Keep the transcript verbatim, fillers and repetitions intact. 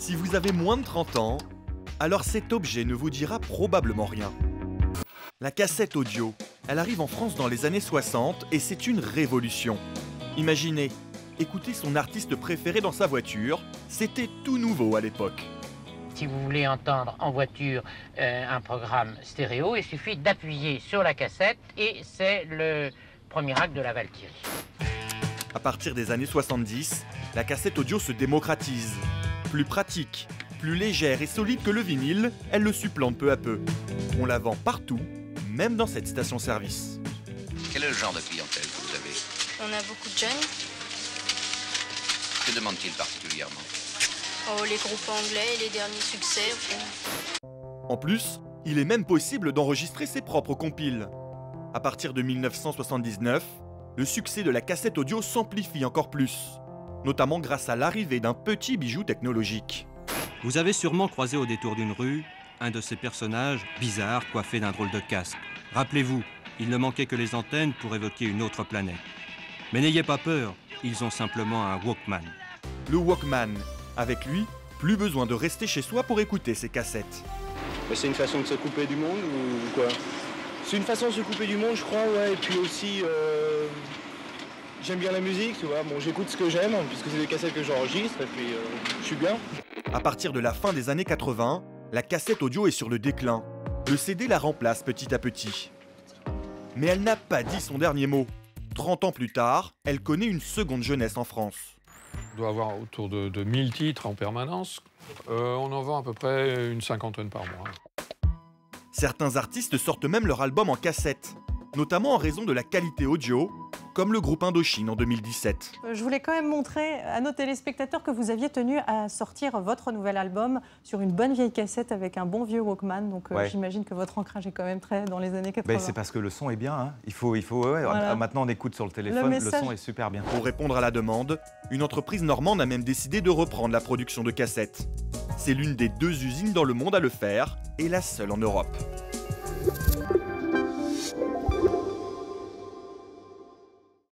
Si vous avez moins de trente ans, alors cet objet ne vous dira probablement rien. La cassette audio, elle arrive en France dans les années soixante et c'est une révolution. Imaginez, écouter son artiste préféré dans sa voiture, c'était tout nouveau à l'époque. Si vous voulez entendre en voiture euh, un programme stéréo, il suffit d'appuyer sur la cassette et c'est le premier acte de la Valkyrie. À partir des années soixante-dix, la cassette audio se démocratise. Plus pratique, plus légère et solide que le vinyle, elle le supplante peu à peu. On la vend partout, même dans cette station-service. Quel est le genre de clientèle que vous avez? On a beaucoup de jeunes. Que demandent-ils particulièrement? Oh, les groupes anglais et les derniers succès. Enfin. En plus, il est même possible d'enregistrer ses propres compiles. À partir de mille neuf cent soixante-dix-neuf, le succès de la cassette audio s'amplifie encore plus, notamment grâce à l'arrivée d'un petit bijou technologique. Vous avez sûrement croisé au détour d'une rue un de ces personnages bizarres coiffés d'un drôle de casque. Rappelez-vous, il ne manquait que les antennes pour évoquer une autre planète. Mais n'ayez pas peur, ils ont simplement un Walkman. Le Walkman. Avec lui, plus besoin de rester chez soi pour écouter ses cassettes. C'est une façon de se couper du monde ou quoi? C'est une façon de se couper du monde, je crois, ouais. Et puis aussi, euh, j'aime bien la musique, tu vois. Bon, j'écoute ce que j'aime, puisque c'est des cassettes que j'enregistre, et puis euh, je suis bien. À partir de la fin des années quatre-vingt, la cassette audio est sur le déclin. Le C D la remplace petit à petit. Mais elle n'a pas dit son dernier mot. trente ans plus tard, elle connaît une seconde jeunesse en France. On doit avoir autour de, de mille titres en permanence. Euh, on en vend à peu près une cinquantaine par mois. Certains artistes sortent même leur album en cassette, notamment en raison de la qualité audio, comme le groupe Indochine en deux mille dix-sept. Je voulais quand même montrer à nos téléspectateurs que vous aviez tenu à sortir votre nouvel album sur une bonne vieille cassette avec un bon vieux Walkman. Donc euh, ouais. J'imagine que votre ancrage est quand même très dans les années quatre-vingts. Ben, c'est parce que le son est bien. Hein. Il faut, il faut, ouais, voilà. Maintenant, on écoute sur le téléphone, le, message... le son est super bien. Pour répondre à la demande, une entreprise normande a même décidé de reprendre la production de cassettes. C'est l'une des deux usines dans le monde à le faire et la seule en Europe.